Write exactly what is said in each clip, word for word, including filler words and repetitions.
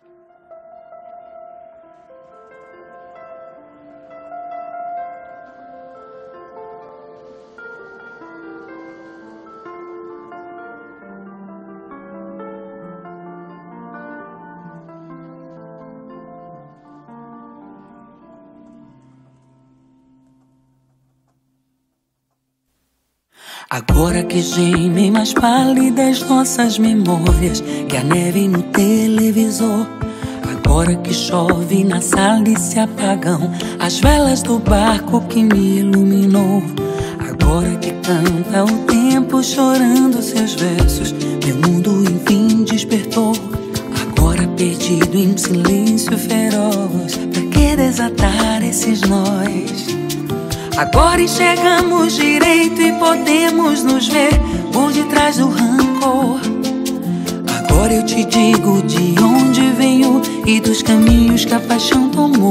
Agora que gemem mais pálidas nossas memórias que a neve no televisor. Agora que chove na sala e se apagam as velas do barco que me iluminou. Agora que canta o tempo chorando seus versos, meu mundo enfim despertou. Agora perdido em um silêncio feroz, pra que desatar esses nós? Agora enxergamos direito e podemos nos ver por detrás do rancor. Agora eu te digo de onde venho e dos caminhos que a paixão tomou.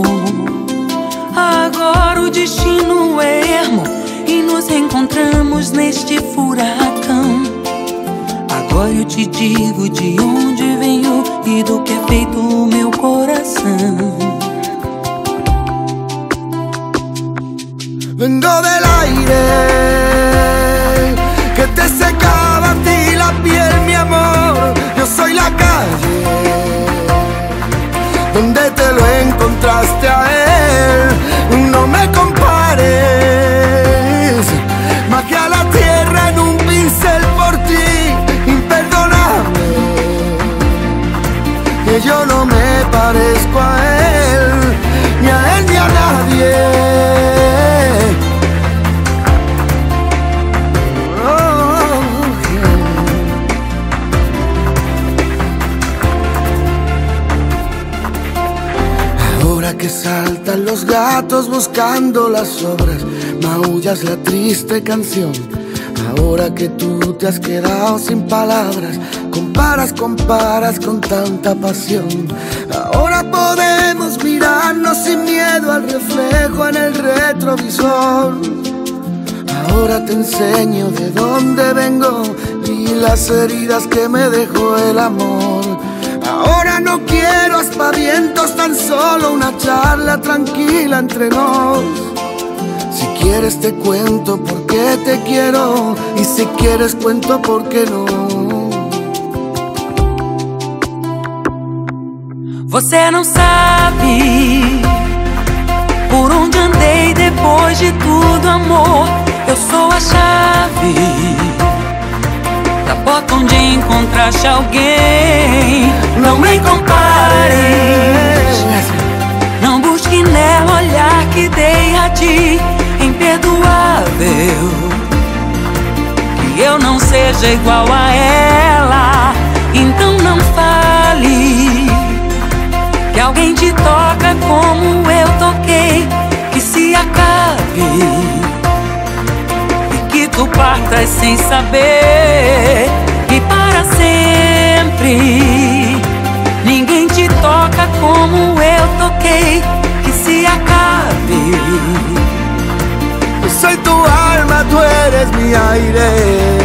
Agora o destino é ermo e nos encontramos neste furacão. Agora eu te digo de onde venho e do que é feito o meu coração. Vengo del aire que te secaba a ti la piel, mi amor. Yo soy la calle donde te lo encontraste a él. No me compares, magia a la tierra en un pincel por ti, imperdonable. Que yo no me parezco a él, ni a él ni a nadie. Que saltan los gatos buscando las sobras, maullas la triste canción. Ahora que tú te has quedado sin palabras, comparas, comparas con tanta pasión. Ahora podemos mirarnos sin miedo al reflejo en el retrovisor. Ahora te enseño de dónde vengo y las heridas que me dejó el amor. Ahora no quiero aspavientos, tan solo una charla tranquila entre nos. Si quieres te cuento por qué te quiero, y si quieres cuento por qué no. Você não sabe por onde andei depois de tudo, amor. Eu sou a chave da porta onde encontraste alguém. Não me compares, não busque nela o olhar que dei a ti. Imperdoável que eu não seja igual a ela. Então não fale que alguém te toca como eu toquei. Que se acabe e que tu partas sem saber. E para sempre ninguém te toca como eu toquei. Que se acabe. Soy tu alma, tú eres mi aire.